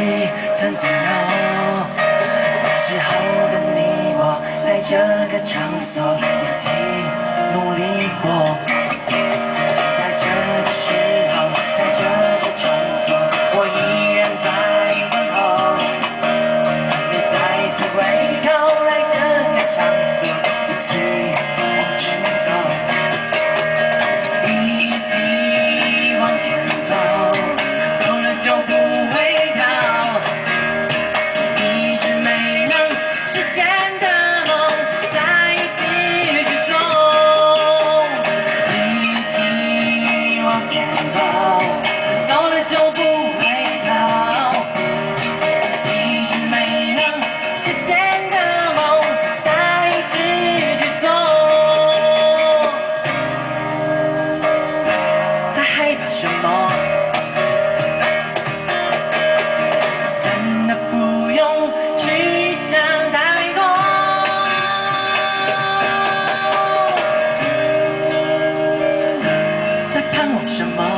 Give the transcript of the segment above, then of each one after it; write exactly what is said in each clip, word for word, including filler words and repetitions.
起曾经有，那时候的你我，在这个场所一起努力过。在这个时候，在这个场所，我依然在等候。你再次回头来这个场所，一起往前走，一起往前走，走了就不回头。一直没能实现的梦，再继续走，一起往前走，走了就不回头。一直没能实现的梦，再继续走。在害怕什么？真的不用去想太多。在盼望什么？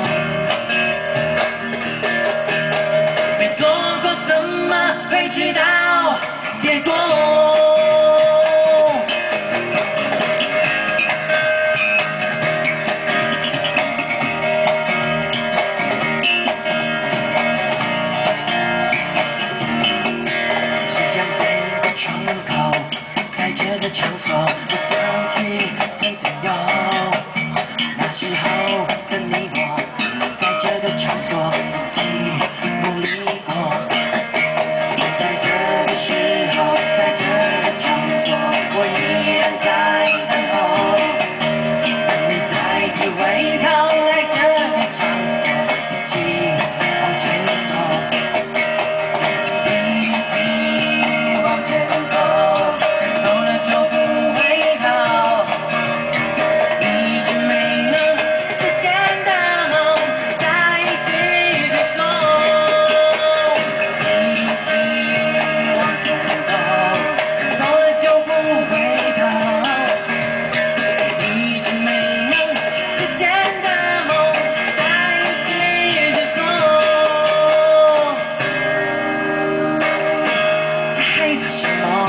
没做过怎么会知道结果？是想对的窗口，在这个场所，我想起曾经有，那时候的你我，在这个场所一起努力过。在这个时候，在这个场所，我依然在等候。你再次回头来这个场所，一起往前走，一起往前走，走了就不回头。一直没能实现的梦，再继续走，一起往前走，走了就不回头。一直没能实现的梦，再继续走。在害怕什么？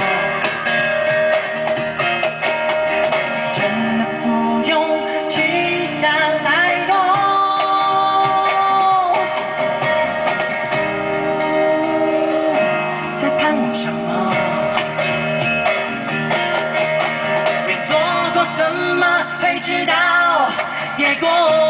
真的不用去想太多。在盼望什么？没做过怎么会知道结果？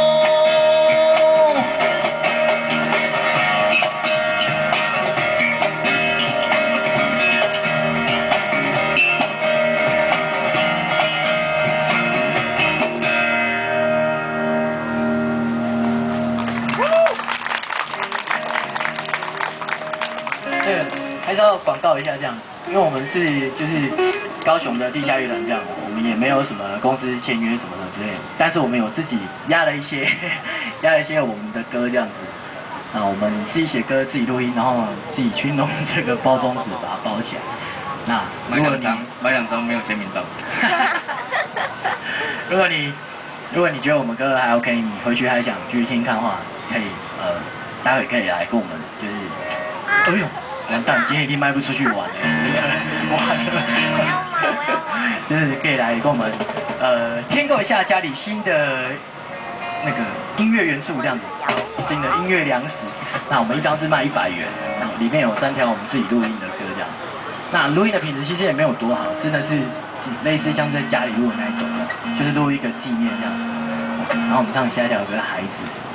这个还是要广告一下这样，因为我们是就是高雄的地下乐团这样的，我们也没有什么公司签约什么的之类的，但是我们有自己压了一些压了一些我们的歌这样子。啊，我们自己写歌，自己录音，然后自己去弄这个包装纸把它包起来。那如果你买两张，买两张没有签名照。 如果你如果你觉得我们歌还 OK， 你回去还想继续听看的话，可以呃，待会可以来跟我们就是，哎呦，完蛋，今天一定卖不出去玩了，完了，就是可以来跟我们呃添购一下家里新的那个音乐元素这样子，新的音乐粮食。那我们一张是卖一百元，然后里面有三条我们自己录音的歌这样。那录音的品质其实也没有多好，真的是类似像在家里录的那一种的，就是录一个纪念这样。然后我们唱下一条歌《孩子》。